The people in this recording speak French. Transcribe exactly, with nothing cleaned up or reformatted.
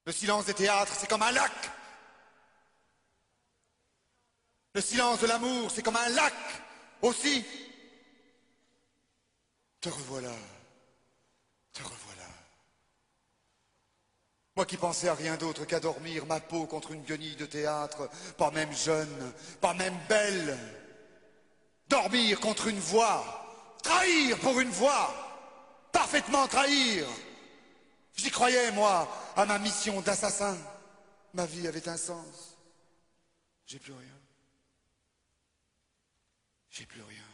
Le silence des théâtres, c'est comme un lac. Le silence de l'amour, c'est comme un lac aussi. Te revoilà, te revoilà. Moi qui pensais à rien d'autre qu'à dormir ma peau contre une guenille de théâtre, pas même jeune, pas même belle. Dormir contre une voix, trahir pour une voix, parfaitement trahir. J'y croyais, moi, à ma mission d'assassin. Ma vie avait un sens. J'ai plus rien. J'ai plus rien.